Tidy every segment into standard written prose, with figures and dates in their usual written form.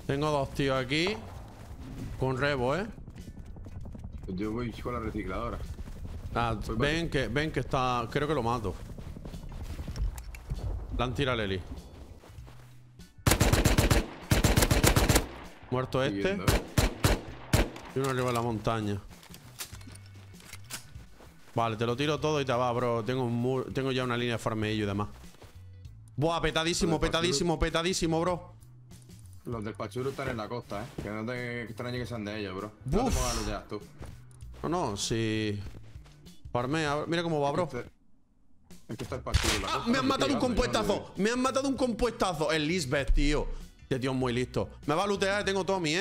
Tengo dos tíos aquí. Con rebo, Yo voy con la recicladora. Ah, ven que está... Creo que lo mato. Le han tirado a Leli. Muerto este. Y uno arriba de la montaña. Vale, te lo tiro todo y te va, bro. Tengo ya una línea de farmeillo y demás. Buah, petadísimo, petadísimo, bro. Los del Pachuro están en la costa, Que no te extrañe que sean de ellos, bro. Buf. No te pongas lootear tú. No, si... Farmea, mira cómo va, bro. Es que está el Pachuro en la costa. Me han matado un compuestazo. Me han matado un compuestazo. El Lisbeth, tío. Este tío es muy listo. Me va a lootear, tengo Tommy,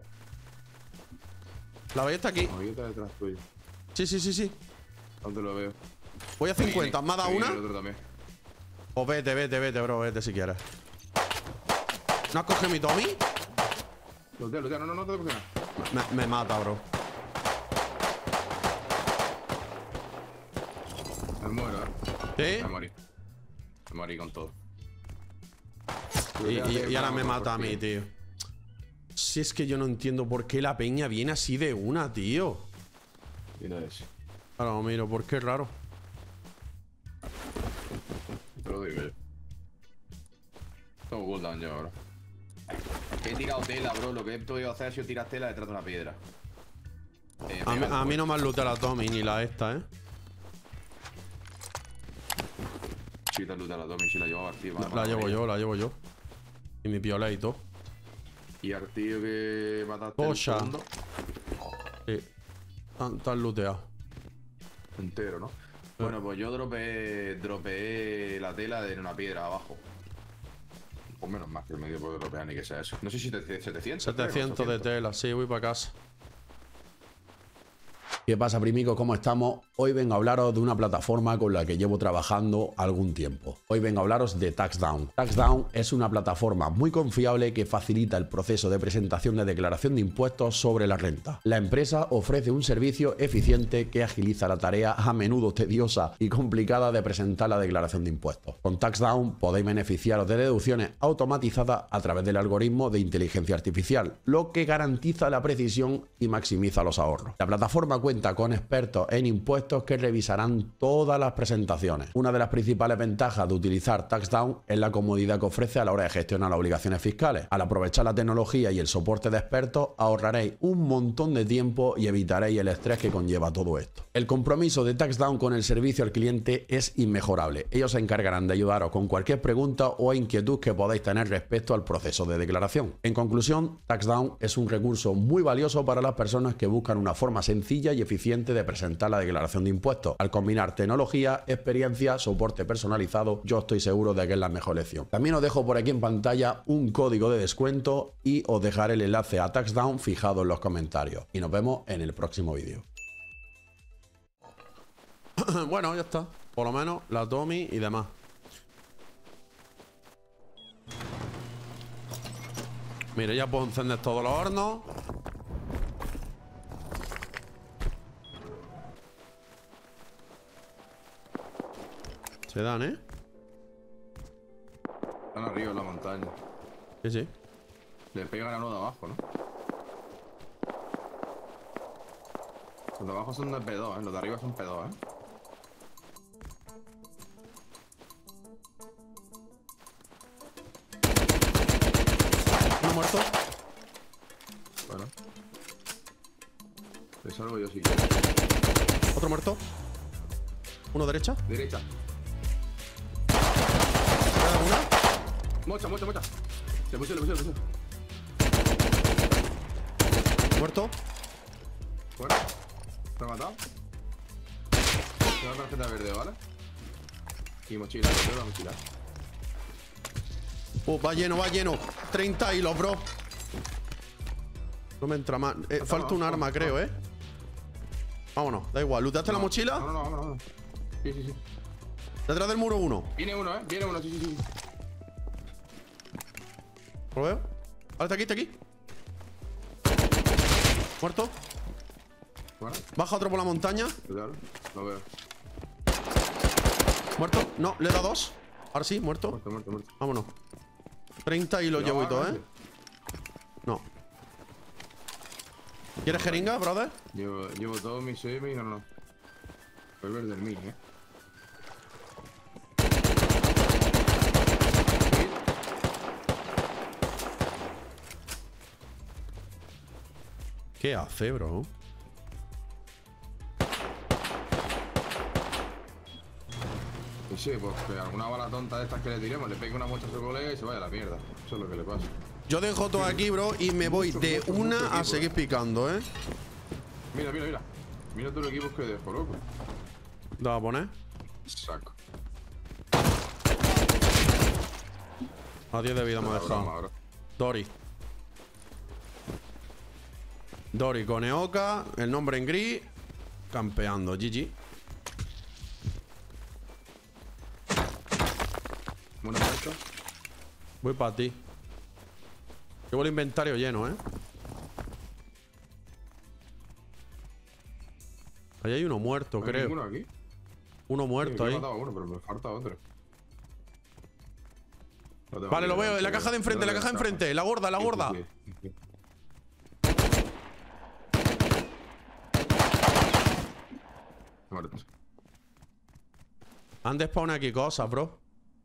La ballesta aquí. No, yo estoy detrás tuyo. Sí. ¿Dónde lo veo? Voy a 50. ¿Me ha dado una? El otro también. Pues vete, bro. Vete si quieres. ¿No has cogido mi Tommy? Lootea, no te coges nada. Me mata, bro. Me muero, ¿Sí? Me morí con todo. Y ahora me mata a mí, tío. Si es que yo no entiendo por qué la peña viene así de una, tío. Mira eso. Ahora lo miro, ¿por qué raro? Te lo digo yo. Tengo cooldown yo ahora. He tirado tela, bro. Lo que he podido hacer ha sido tirar tela detrás de una piedra. A mí no me han looteado la Tommy ni la esta, Sí, te lootea la Tommy, sí la llevaba al tío. La llevo yo. Y mi piola y todo. Y al tío que mataste Pocha. el segundo. Sí. Tan looteado. Entero, ¿no? Bueno, pues yo dropeé la tela en una piedra abajo. Pues menos más que el medio puede dropear ni que sea eso. No sé si 700. 700 de tela, sí, voy para casa. ¿Qué pasa, primicos? ¿Cómo estamos? Hoy vengo a hablaros de una plataforma con la que llevo trabajando algún tiempo. Hoy vengo a hablaros de TaxDown. TaxDown es una plataforma muy confiable que facilita el proceso de presentación de declaración de impuestos sobre la renta. La empresa ofrece un servicio eficiente que agiliza la tarea a menudo tediosa y complicada de presentar la declaración de impuestos. Con TaxDown podéis beneficiaros de deducciones automatizadas a través del algoritmo de inteligencia artificial, lo que garantiza la precisión y maximiza los ahorros. La plataforma cuenta con expertos en impuestos que revisarán todas las presentaciones. Una de las principales ventajas de utilizar TaxDown es la comodidad que ofrece a la hora de gestionar las obligaciones fiscales. Al aprovechar la tecnología y el soporte de expertos, ahorraréis un montón de tiempo y evitaréis el estrés que conlleva todo esto. El compromiso de TaxDown con el servicio al cliente es inmejorable. Ellos se encargarán de ayudaros con cualquier pregunta o inquietud que podáis tener respecto al proceso de declaración. En conclusión, TaxDown es un recurso muy valioso para las personas que buscan una forma sencilla y eficiente de presentar la declaración de impuestos. Al combinar tecnología, experiencia, soporte personalizado, yo estoy seguro de que es la mejor elección. También os dejo por aquí en pantalla un código de descuento y os dejaré el enlace a TaxDown fijado en los comentarios. Y nos vemos en el próximo vídeo. Bueno, ya está. Por lo menos la Tommy y demás. Mire, ya puedo encender todos los hornos. Se dan, Están arriba en la montaña. Sí. Le pegan a uno de abajo, ¿no? Los de abajo son de P2, Los de arriba son P2, Uno muerto. Bueno. Te salvo yo si quieres. Otro muerto. Uno derecha. Derecha. Una. Mocha. Le puse. Muerto. Bueno. ¿Te ha matado? Te da tarjeta verde, ¿vale? Y mochila, te la mochila. Va lleno. 30 hilos, bro. No me entra más. Falta un arma, creo, Vámonos, da igual. ¿Lootaste la mochila? No, vámonos. Sí. Detrás del muro uno. Viene uno, sí. ¿Lo veo? Vale, está aquí. Muerto. Bueno. Baja otro por la montaña. Claro, lo veo. Muerto. No, le he dado dos. Ahora sí, muerto. Muerto. Vámonos. 30 y lo llevo y todo, No, ¿Quieres jeringa, brother? Llevo todo mi semi y no. Voy a ver del mil, ¿Qué hace, bro? Y sí, pues que alguna bala tonta de estas que le tiremos le pegue una muestra a su colega y se vaya a la mierda. Eso es lo que le pasa. Yo dejo todo aquí, bro, y me voy de una a seguir picando, ¿eh? Mira. Mira todo el equipo que dejo, loco. ¿Te vas a poner? Saco. A 10 de vida me ha dejado. Dori con Eoka, el nombre en gris, campeando, GG. Bueno, esto. Voy para ti. Llevo el inventario lleno, ¿eh? Ahí hay uno muerto, ¿No hay creo. ninguno aquí? Uno muerto ahí. He matado a uno, pero me falta otro. Vale, lo veo. En la caja de enfrente, La gorda, la gorda. Sí. Muerto. Han despawnado aquí cosas, bro.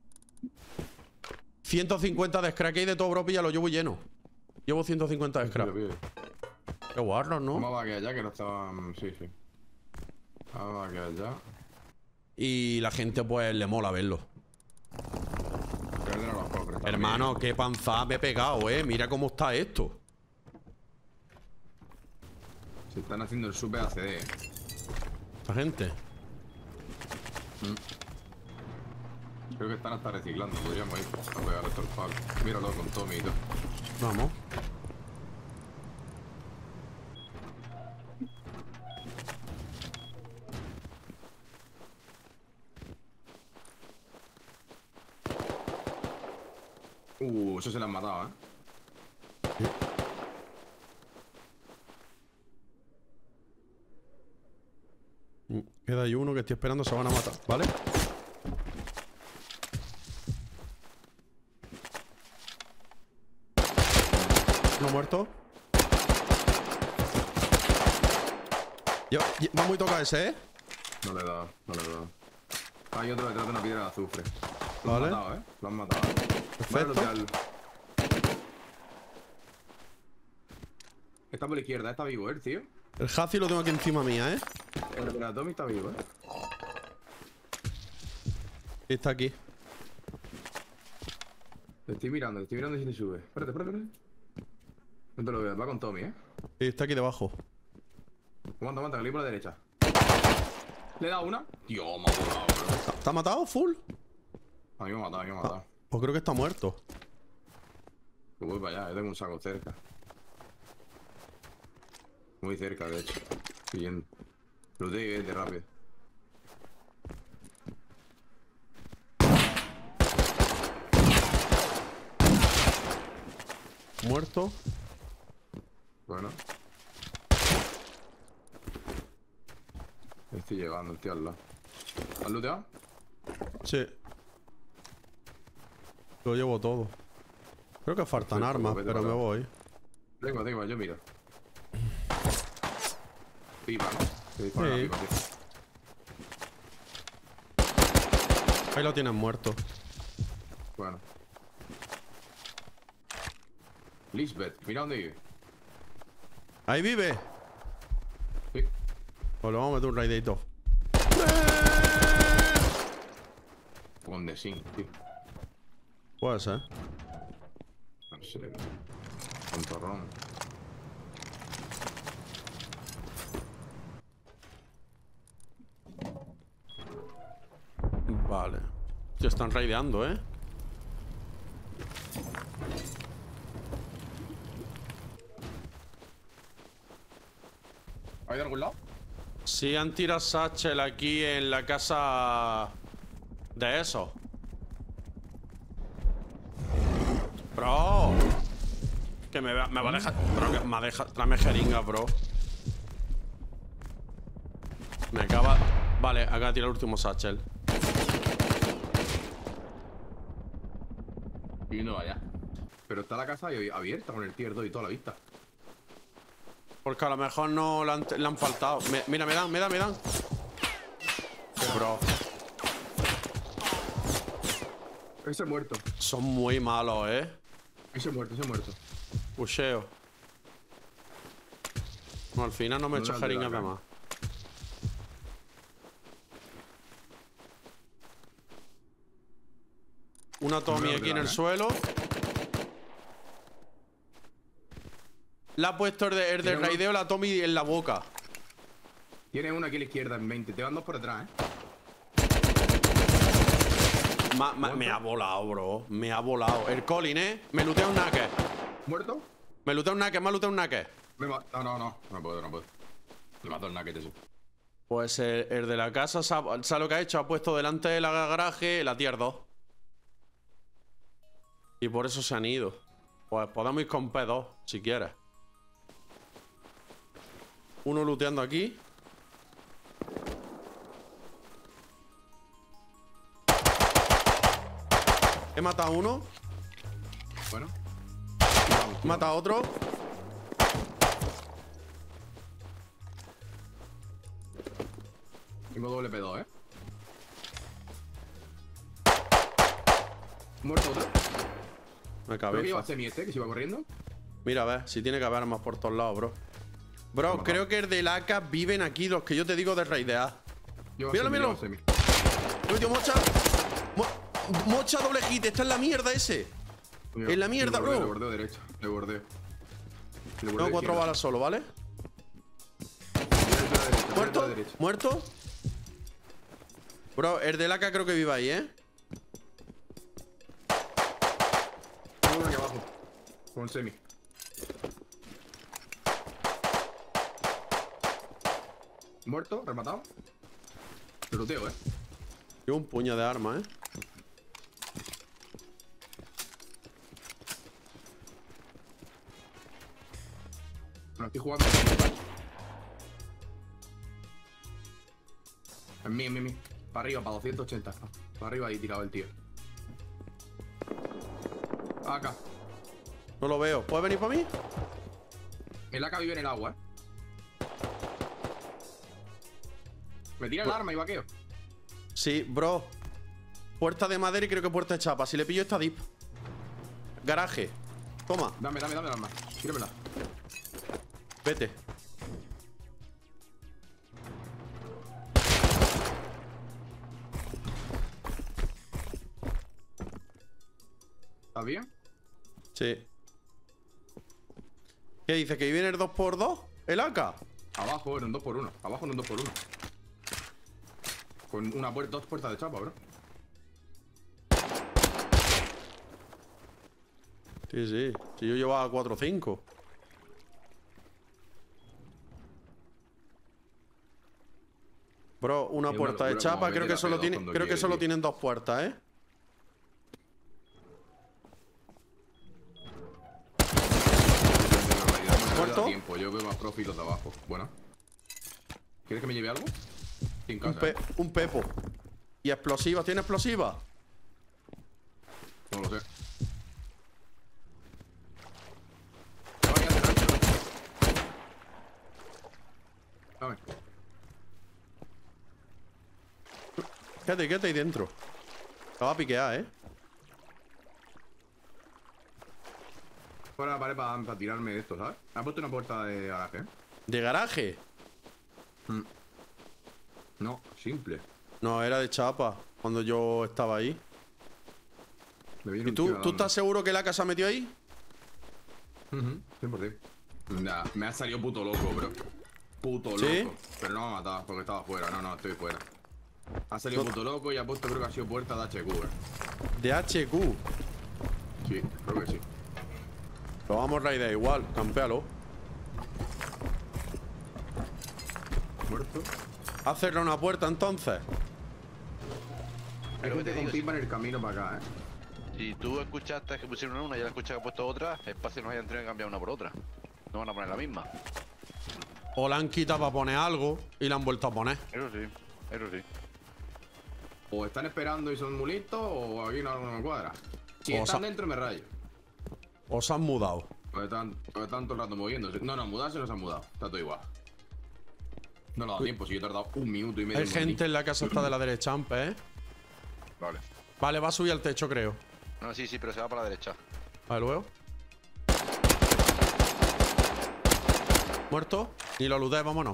150 de scrap. Aquí hay de todo, bro. Ya lo llevo lleno. Llevo 150 de scrap. Qué guarros, ¿no? Vamos a que allá, que no estaban... Sí. Vamos a que allá. Y la gente, pues, le mola verlo. Hermano, qué panza me he pegado, Mira cómo está esto. Se están haciendo el super ACD, Esta gente. Creo que están hasta reciclando. Podríamos ir a pegar estos palos. Míralo con Tommy y todo. Vamos. Eso se le han matado, Queda ahí uno que estoy esperando, se van a matar, ¿vale? Uno muerto. Va muy tocado ese, No le he dado. Hay otro detrás de una piedra de azufre. Lo Vale. han matado, Lo han matado. Perfecto. Está por la izquierda, está vivo, tío. El Hazi lo tengo aquí encima mía, El Tommy está vivo, Está aquí. Te estoy mirando si te sube. Espérate. No te lo veas, va con Tommy, Está aquí debajo. Aguanta, que le por la derecha. ¿Le he dado una? Tío, me ha volado, bro. ¿Está matado, full? A mí me ha matado, Pues creo que está muerto. Pues voy para allá, yo tengo un saco cerca. Muy cerca, de hecho. Siguiendo. Lo tengo de rápido. Muerto. Bueno. Estoy llegando, el tío al lado. ¿Has looteado? Sí. Lo llevo todo. Creo que faltan armas, pero me voy. Tengo, yo miro. Pipa, ¿no? Te dispara la pipa, tío. Ahí lo tienen muerto. Bueno. Lisbeth, mira dónde vive. ¿Ahí vive? Sí. Pues le vamos a meter un raidito. Con de zinc, tío. Puede ser. No sé. Con torrón. Vale. Se están raideando, ¿Hay de algún lado? Sí, han tirado Satchel aquí en la casa de eso. Bro. Que me va a dejar. Bro, que me ha dejado. Tráeme jeringa, bro. Me acaba. Vale, acá tira el último Satchel. Y no vaya. Pero está la casa abierta con el tier 2 y toda la vista. Porque a lo mejor no le han faltado. Mira, me dan. Bro. Ese muerto. Son muy malos, Ese muerto. Pusheo. No, al final no me he hecho No, jeringas de más. Una Tommy aquí en el suelo. Le ha puesto el de raideo la Tommy en la boca. Tiene uno aquí a la izquierda en 20. Te van dos por detrás, Me ha volado, bro. Me ha volado. El Colin, Me lutea un nake. ¿Muerto? Me ha luteado un nake. No. No puedo. Me mató el nugget ese. Pues el de la casa, ¿sabes lo que ha hecho? Ha puesto delante del garaje la tier 2. Y por eso se han ido. Pues podemos ir con P2, si quieres. Uno looteando aquí. He matado a uno. Bueno. He matado a otro. Tengo doble P2, Muerto otro. Me Creo que cabeza. iba a semi que se iba corriendo. Mira, a ver, si tiene que haber armas por todos lados, bro. Bro, creo que el del AK viven aquí, los que yo te digo de raidear. Míralo. Semi. He metido mocha. Mocha doble hit, está en la mierda ese. En la mierda, bro. Le bordeo derecho. Le bordeo. Tengo 4 balas solo, ¿vale? Muerto. Bro, el del AK creo que vive ahí, Uno aquí abajo. Con semi. Muerto, rematado. Luteo, Llevo un puño de armas, No estoy jugando. En mí. Para arriba, para 280. Para arriba ahí tirado el tío. Acá. No lo veo. ¿Puedes venir para mí? El AK vive en el agua, Me tira el arma y vaqueo. Sí, bro. Puerta de madera y creo que puerta de chapa. Si le pillo esta dip. Garaje. Toma. Dame el arma. Tíramela. Vete. ¿Estás bien? Sí. ¿Qué dice? ¿Que viene el 2x2? ¿El AK? Abajo en un 2x1. Abajo en un 2x1. Con una puerta, 2 puertas de chapa, bro. Sí. Si yo llevaba 4 o 5. Bro, una puerta de chapa. Creo que solo tienen 2 puertas, ¿Muerto? Tiempo. Yo veo más profilos de abajo. Bueno. ¿Quieres que me lleve algo? Sin casa. Un pepo. ¿Y explosivas? ¿Tiene explosivas? No lo sé. Dame. Quédate ahí dentro. Te va a piquear, Fuera la pared para tirarme de esto, ¿sabes? Me ha puesto una puerta de garaje, ¿De garaje? No, simple. No, era de chapa. Cuando yo estaba ahí. Me viene ¿Y un tío tú dando. estás seguro que la casa metió ahí? 100%. Nah, me ha salido puto loco, bro. Puto loco. ¿Sí? Pero no me ha matado porque estaba fuera. No, estoy fuera. Ha salido puto loco y ha puesto, creo que ha sido puerta de HQ, De HQ. Sí, creo que sí. Lo vamos a raidar igual. Campéalo. Muerto. ¿Has cerrado una puerta entonces? Hay gente con pipa en el camino para acá, Si tú escuchaste que pusieron una y ahora escuchas que ha puesto otra, espacio no hayan tenido que cambiar una por otra. No van a poner la misma. O la han quitado para poner algo y la han vuelto a poner. Eso sí. O están esperando y son muy listos, o aquí no me cuadra. Si O están sea- dentro me rayo. O se han mudado. Pues están todo el rato moviéndose. No, mudarse no se han mudado. Está todo igual. No le ha dado tiempo, si yo he tardado 1 minuto y medio. Hay gente en la casa está de la derecha, Ampe, ¿eh? Vale. Vale, va a subir al techo, creo. No, sí, pero se va para la derecha. Vale, luego. Muerto. Ni lo ludes, vámonos.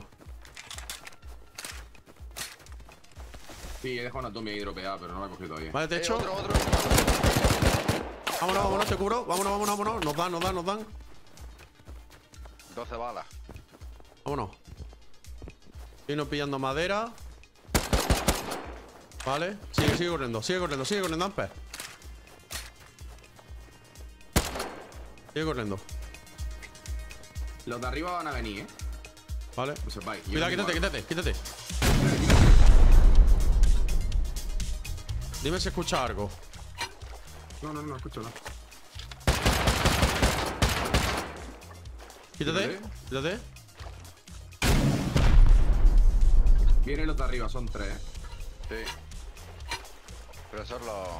Sí, he dejado una Tommy ahí dropeada, pero no la he cogido todavía. Vale, techo. Otro. Vámonos, te cubro. Vámonos. Nos dan. 12 balas. Vámonos. Vino pillando madera. Vale. Sigue corriendo, Ampe. Sigue corriendo. Los de arriba van a venir, ¿eh? Vale. No sepáis. Cuidado, quítate. Dime si escucha algo. No escucho nada. Quítate. Vienen los de arriba, son 3. Sí. Pero eso es lo...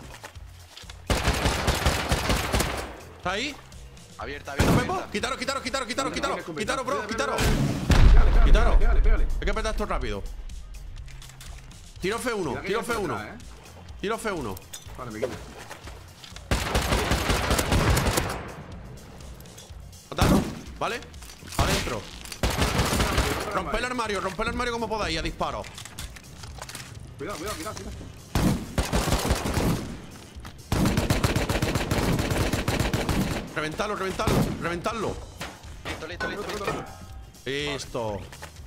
¿Está ahí? Abierta. Quitaros, bro, quitaros. Pégale. Hay que petar esto rápido. Tiro F1. Tiro F1. Vale, me quito. Matarlo, ¿vale? Adentro. Rompe el armario como podáis, a disparo. Cuidado. Reventadlo. Listo. Listo.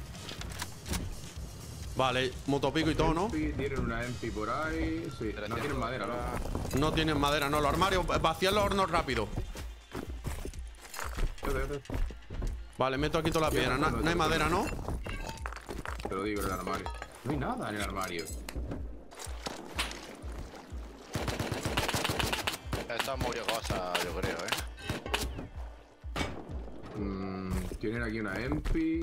Vale, motopico y todo, ¿no? Tienen una MP por ahí. Sí, no tienen madera, ¿no? No tienen madera, no. Los armarios, vaciar los hornos rápido. Vale, meto aquí toda la piedra. No hay madera, ¿no? Te lo digo en el armario. No hay nada en el armario. Esto es muy cosa, yo creo, Tienen aquí una MP.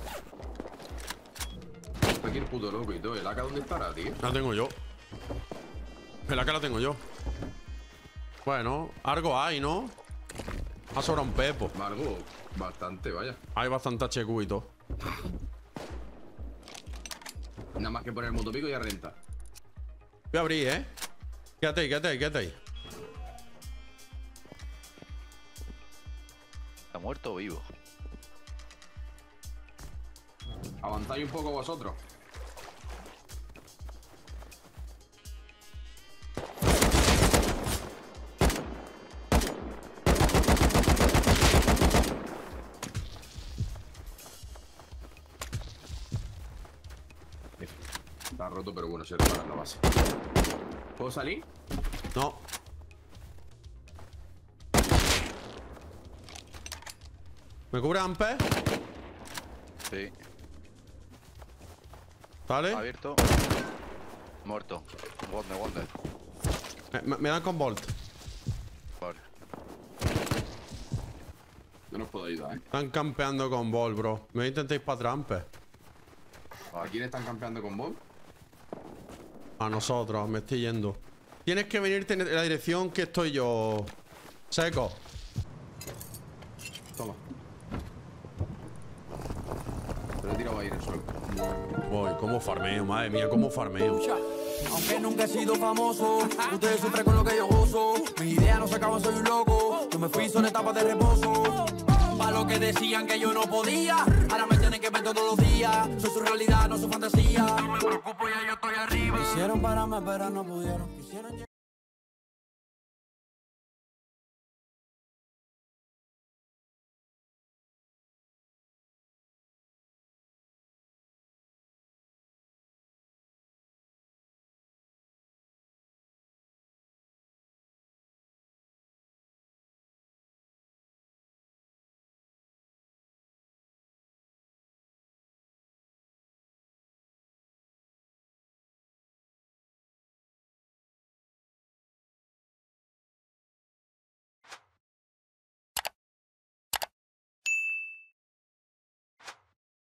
Está aquí el puto loco y todo. ¿El AK dónde estará, tío? La tengo yo. El AK la tengo yo. Bueno, algo hay, ¿no? Ha sobrado un pepo. Margo, bastante, vaya. Hay bastante HQ y todo. Nada más que poner el motopico y ya renta. Voy a abrir, ¿eh? Quédate ahí. ¿Está muerto o vivo? Avanzáis un poco vosotros. Está roto, pero bueno, se repara la base. ¿Puedo salir? No. ¿Me cubre Ampe? Sí. ¿Vale? Abierto. Muerto. Wonder. Me dan con Bolt. Vale. No nos puedo ayudar, Están campeando con Bolt, bro. Me intentéis para atrás, Ampe. ¿A quién están campeando con Bob? A nosotros, me estoy yendo. Tienes que venirte en la dirección que estoy yo. Seco. Toma. Pero he tirado ahí en el suelo. Voy, cómo farmeo, madre mía, cómo farmeo. Aunque nunca he sido famoso, ustedes sufren con lo que yo gozo. Mis ideas no se acaban, soy un loco. Yo me fui, son etapas de reposo. Pa' lo que decían que yo no podía, ahora me tienen que ver todos los días. Soy su realidad, no su fantasía. No me preocupo, ya yo estoy arriba. Quisieron pararme, pero no pudieron. Quisieron